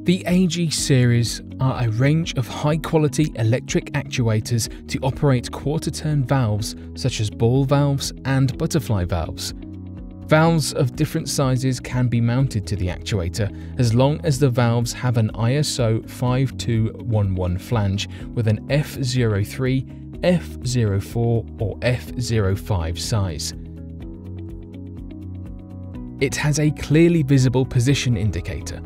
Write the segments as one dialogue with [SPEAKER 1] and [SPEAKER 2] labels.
[SPEAKER 1] The AG series are a range of high-quality electric actuators to operate quarter-turn valves such as ball valves and butterfly valves. Valves of different sizes can be mounted to the actuator as long as the valves have an ISO 5211 flange with an F03, F04 or F05 size. It has a clearly visible position indicator.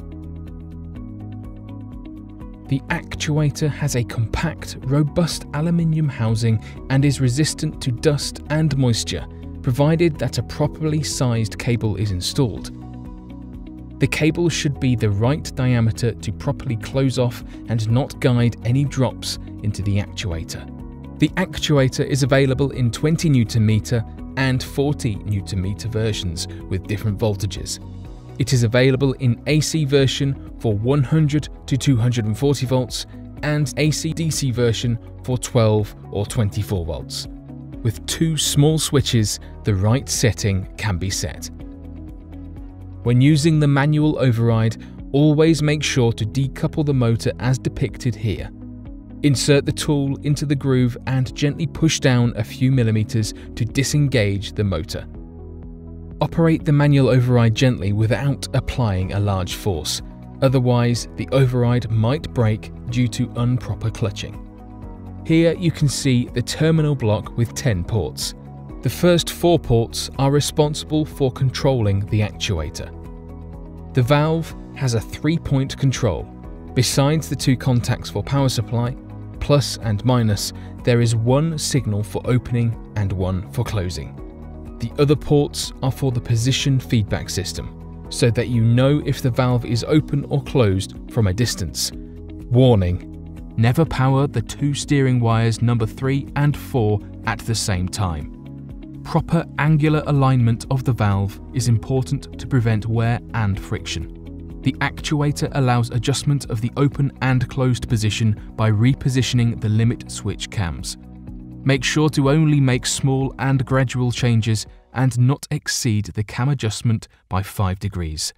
[SPEAKER 1] The actuator has a compact, robust aluminium housing and is resistant to dust and moisture, provided that a properly sized cable is installed. The cable should be the right diameter to properly close off and not guide any drops into the actuator. The actuator is available in 20 Nm and 40 Nm versions with different voltages. It is available in AC version for 100 to 240 volts and AC/DC version for 12 or 24 volts. With two small switches, the right setting can be set. When using the manual override, always make sure to decouple the motor as depicted here. Insert the tool into the groove and gently push down a few millimeters to disengage the motor. Operate the manual override gently without applying a large force, otherwise the override might break due to improper clutching. Here you can see the terminal block with 10 ports. The first 4 ports are responsible for controlling the actuator. The valve has a 3-point control. Besides the 2 contacts for power supply, plus and minus, there is 1 signal for opening and 1 for closing. The other ports are for the position feedback system, so that you know if the valve is open or closed from a distance. Warning: never power the 2 steering wires number 3 and 4 at the same time. Proper angular alignment of the valve is important to prevent wear and friction. The actuator allows adjustment of the open and closed position by repositioning the limit switch cams. Make sure to only make small and gradual changes and not exceed the cam adjustment by 5 degrees.